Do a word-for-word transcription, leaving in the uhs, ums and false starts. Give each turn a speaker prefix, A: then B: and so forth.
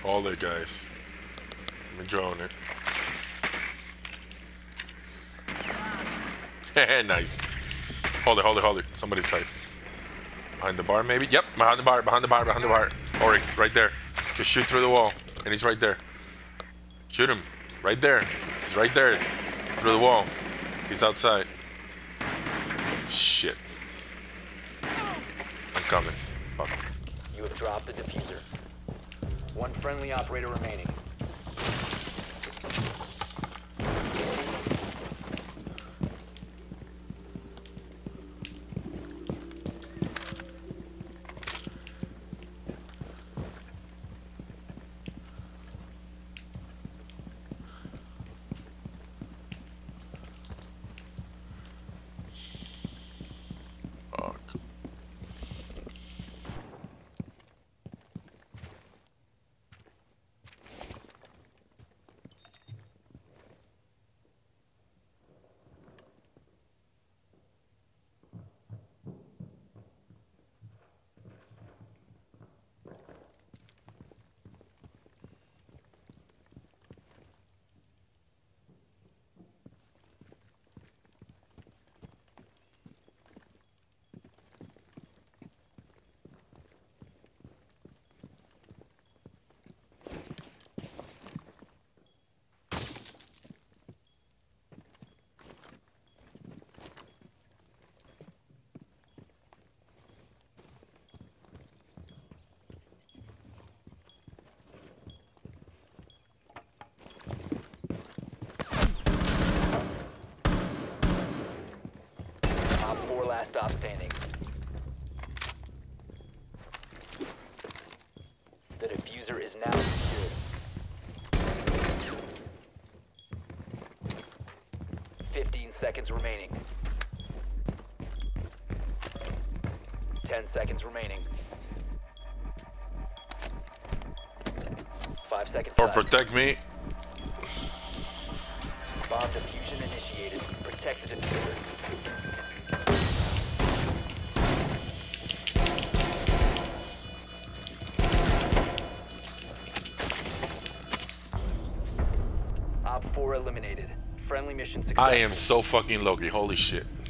A: Hold it, guys. Let me drone it. Nice. Hold it, hold it, hold it. Somebody's side. Behind the bar, maybe? Yep, behind the bar, behind the bar, behind the bar. Oryx, right there. Just shoot through the wall. And he's right there. Shoot him. Right there. He's right there. Through the wall. He's outside. Shit. I'm coming. Fuck.
B: You have dropped the diffuser. One friendly operator remaining.
A: Fuck.
B: Top four last stop standing. The diffuser is now secured. Fifteen seconds remaining. Ten seconds remaining. Five seconds
A: Or
B: left.
A: protect me.
B: Bomb diffusion initiated. Protect the diffuser. Op four eliminated. Friendly mission successful.
A: I am so fucking lucky. Holy shit.